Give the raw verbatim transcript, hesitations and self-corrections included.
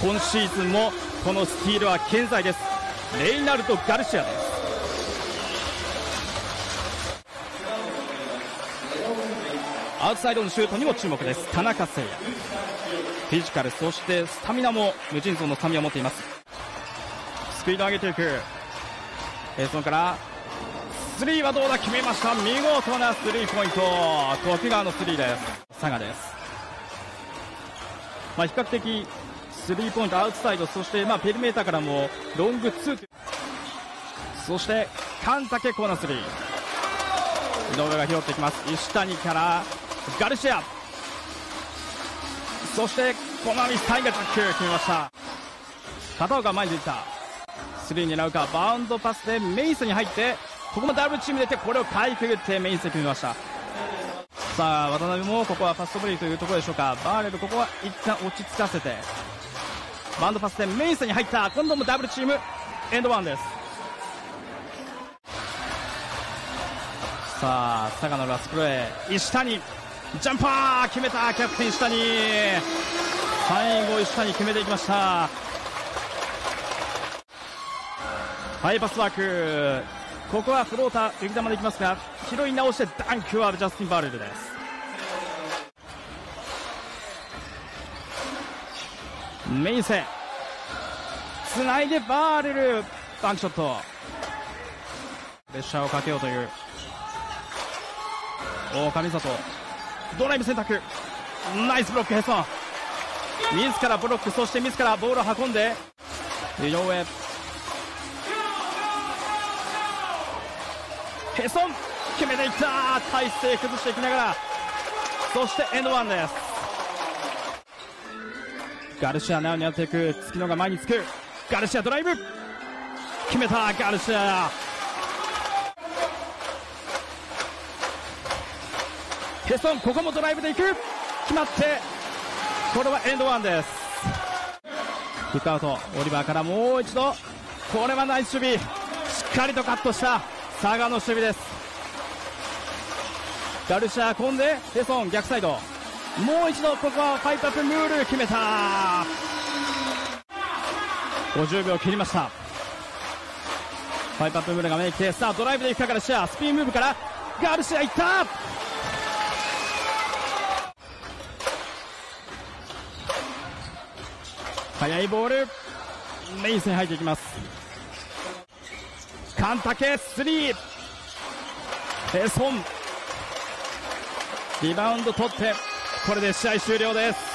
今シーズンもこのスティールは健在です。レイナルド・ガルシアです。アウトサイドのシュートにも注目です。田中誠也、フィジカル、そしてスタミナも無尽蔵のスタミナを持っています。スピードを上げていくエーソンからスリーはどうだ、決めました。見事なスリーポイント、徳川のスリーです。佐賀です。まあ、比較的スリーポイントアウトサイド、そしてまあペリメーターからもロングツー、そして神竹コーナースリー、井上が拾ってきます。石谷からガルシア、そしてコナミスタイがジャック決めました。片岡前に出てきた、スリー狙うか、バウンドパスでメイスに入って、ここもダブルチーム出て、これをかいくぐってメイスで決めました。さあ渡辺もここはファストブレイクというところでしょうか。バーレルここは一旦落ち着かせて、バウンドパスでメイスに入った、今度もダブルチームエンドワンです。さあ佐賀のラスプレー、石谷ジャンパー決めた、キャプテン石谷、最後石谷決めていきました。ハイパスワーク、ここはフローター浮き球でいきますが、拾い直してダンクはジャスティン・バーレルです。メイセつないでバーレルバンクショット、プレッシャーをかけようという大上里、ドライブ選択、ナイスブロック、ヘソン自らブロック、そして自らボールを運んで井上、ヘソン決めていった、体勢崩していきながら、そしてエンドワンです。ガルシアなおにやっていく、月野が前につく、ガルシアドライブ決めた、ガルシアヘソン、ここもドライブでいく、決まって、これはエンドワンです。キックアウト、オリバーからもう一度、これはナイス守備、しっかりとカットした佐賀の守備です。ガルシア込んでヘソン逆サイド、もう一度ここはファイトアップムール決めた。ごじゅうびょう切りました。ファイトアップムールが目に来て、さあドライブでいくか、ガルシアスピンムーブからガルシアいった、速いボール、メイスに入っていきます。神竹スリー、ヘソンリバウンド取って、これで試合終了です。